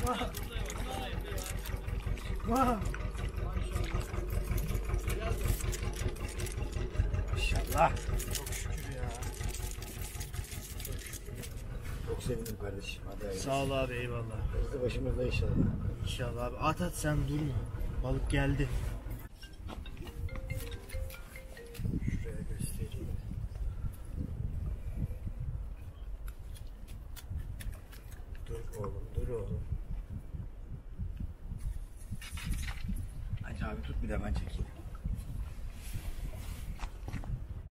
İnşallah. Çok şükür ya. Çok sevindim kardeşim. Hadi sağ ol abi, eyvallah. Hızlı başımızda inşallah. İnşallah abi. At sen durma. Balık geldi. Şuraya göstereyim. Dur oğlum, dur oğlum. Hacı abi tut, bir de ben çekeyim.